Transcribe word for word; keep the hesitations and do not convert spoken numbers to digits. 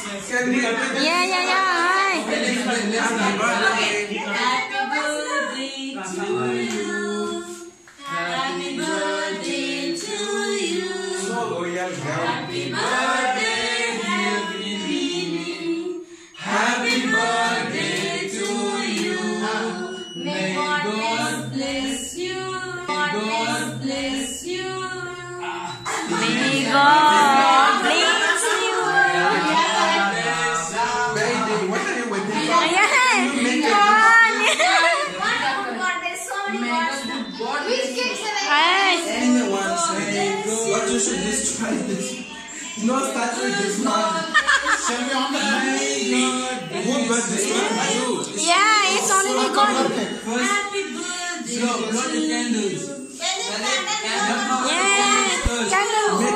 Yeah, yeah, yeah. Happy birthday. Happy birthday to you. Happy birthday to you. Happy birthday, dear Vinny. Happy birthday to you. May God bless you. God bless you. May God bless you. Baby, what are you waiting for? Ayan. Make it. Come on. Ay. Anyone say what you should just try this. No, start with this one. Shall we on the Who got this one? You. Yeah, it's only recording. First, Happy birthday. so blow the candles. Yeah. Candle.